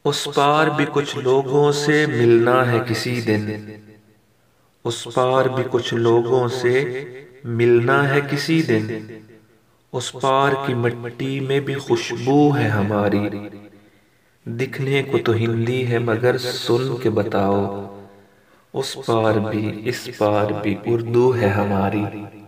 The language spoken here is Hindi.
उस पार भी कुछ लोगों से मिलना है किसी दिन। उस पार भी कुछ लोगों से मिलना है किसी दिन। उस पार की मिट्टी में भी खुशबू है हमारी। दिखने को तो हिंदी है मगर सुन के बताओ, उस पार भी इस पार भी उर्दू है हमारी।